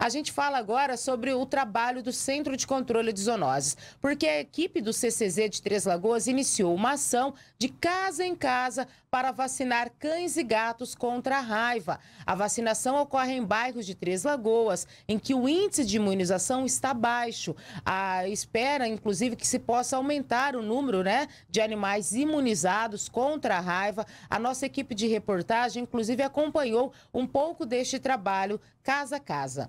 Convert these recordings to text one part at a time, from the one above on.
A gente fala agora sobre o trabalho do Centro de Controle de Zoonoses, porque a equipe do CCZ de Três Lagoas iniciou uma ação de casa em casa para vacinar cães e gatos contra a raiva. A vacinação ocorre em bairros de Três Lagoas, em que o índice de imunização está baixo. A espera, inclusive, que se possa aumentar o número, de animais imunizados contra a raiva. A nossa equipe de reportagem, inclusive, acompanhou um pouco deste trabalho casa a casa.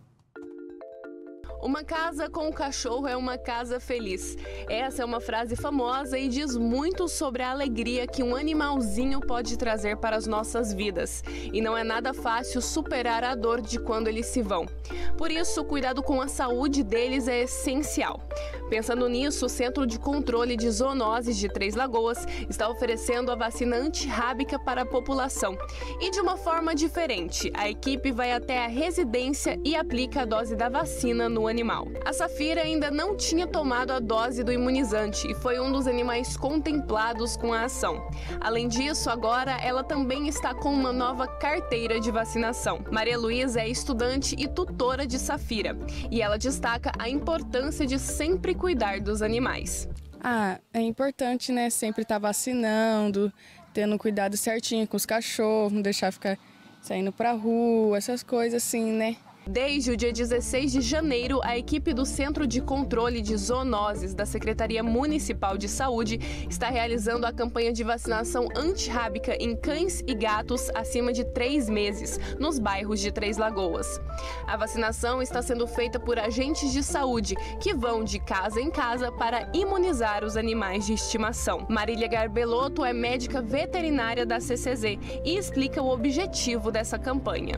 Uma casa com um cachorro é uma casa feliz. Essa é uma frase famosa e diz muito sobre a alegria que um animalzinho pode trazer para as nossas vidas. E não é nada fácil superar a dor de quando eles se vão. Por isso, o cuidado com a saúde deles é essencial. Pensando nisso, o Centro de Controle de Zoonoses de Três Lagoas está oferecendo a vacina antirrábica para a população. E de uma forma diferente, a equipe vai até a residência e aplica a dose da vacina no animal. A Safira ainda não tinha tomado a dose do imunizante e foi um dos animais contemplados com a ação. Além disso, agora ela também está com uma nova carteira de vacinação. Maria Luísa é estudante e tutora de Safira e ela destaca a importância de sempre cuidar dos animais. É importante, sempre estar vacinando, tendo cuidado certinho com os cachorros, não deixar ficar saindo pra rua, essas coisas assim, Desde o dia 16 de janeiro, a equipe do Centro de Controle de Zoonoses da Secretaria Municipal de Saúde está realizando a campanha de vacinação antirrábica em cães e gatos acima de 3 meses, nos bairros de Três Lagoas. A vacinação está sendo feita por agentes de saúde, que vão de casa em casa para imunizar os animais de estimação. Marília Garbelotto é médica veterinária da CCZ e explica o objetivo dessa campanha.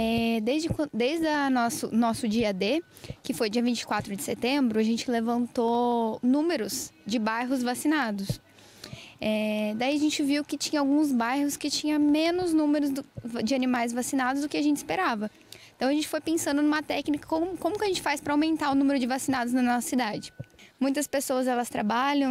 Desde nosso dia D, que foi dia 24 de setembro, a gente levantou números de bairros vacinados. Daí a gente viu que tinha alguns bairros que tinha menos números de animais vacinados do que a gente esperava. Então a gente foi pensando numa técnica, como que a gente faz para aumentar o número de vacinados na nossa cidade. Muitas pessoas elas trabalham,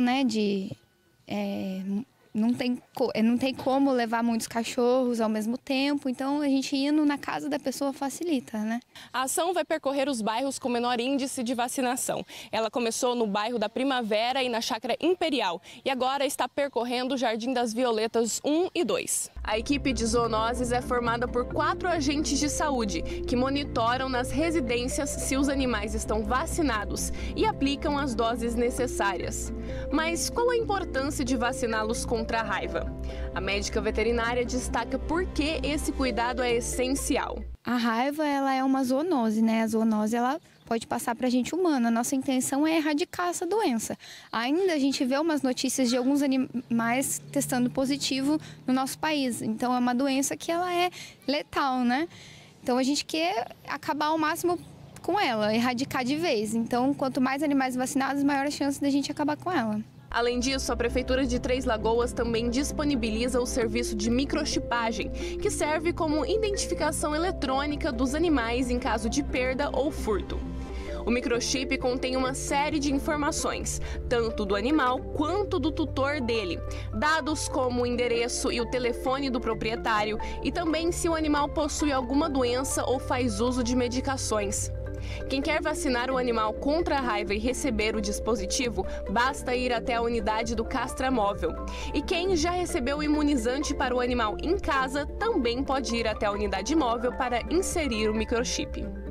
não tem como levar muitos cachorros ao mesmo tempo, então a gente indo na casa da pessoa facilita, A ação vai percorrer os bairros com menor índice de vacinação. Ela começou no bairro da Primavera e na Chácara Imperial e agora está percorrendo o Jardim das Violetas 1 e 2. A equipe de zoonoses é formada por 4 agentes de saúde que monitoram nas residências se os animais estão vacinados e aplicam as doses necessárias. Mas qual a importância de vaciná-los contra a raiva? A médica veterinária destaca por que esse cuidado é essencial. A raiva ela é uma zoonose, A zoonose ela pode passar para a gente humana. A nossa intenção é erradicar essa doença. Ainda a gente vê umas notícias de alguns animais testando positivo no nosso país. Então é uma doença que ela é letal, Então a gente quer acabar ao máximo com ela, erradicar de vez. Então quanto mais animais vacinados, maior a chance da gente acabar com ela. Além disso, a Prefeitura de Três Lagoas também disponibiliza o serviço de microchipagem, que serve como identificação eletrônica dos animais em caso de perda ou furto. O microchip contém uma série de informações, tanto do animal quanto do tutor dele. Dados como o endereço e o telefone do proprietário e também se o animal possui alguma doença ou faz uso de medicações. Quem quer vacinar o animal contra a raiva e receber o dispositivo, basta ir até a unidade do castramóvel. E quem já recebeu o imunizante para o animal em casa, também pode ir até a unidade móvel para inserir o microchip.